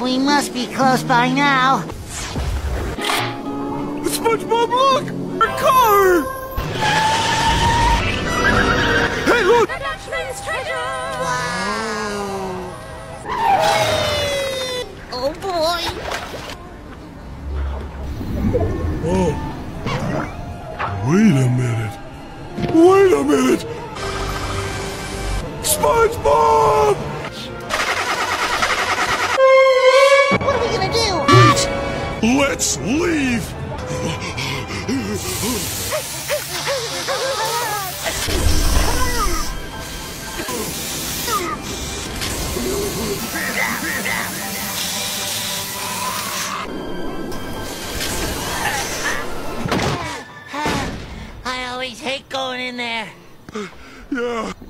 We must be close by now. SpongeBob, look! Our car! Hey, look! The Dutchman's treasure! Wow! Oh boy! Oh. Wait a minute. Wait a minute! SpongeBob! What are we gonna do? Wait! Let's leave! I always hate going in there. Yeah.